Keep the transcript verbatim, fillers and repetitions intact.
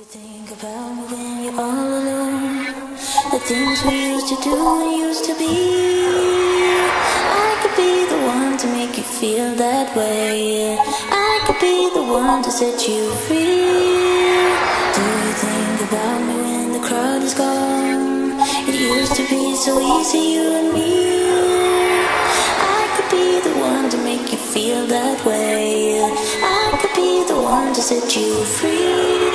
Think about me when you're all alone. The things we used to do and used to be. I could be the one to make you feel that way. I could be the one to set you free. Do you think about me when the crowd is gone? It used to be so easy, you and me. I could be the one to make you feel that way. I could be the one to set you free.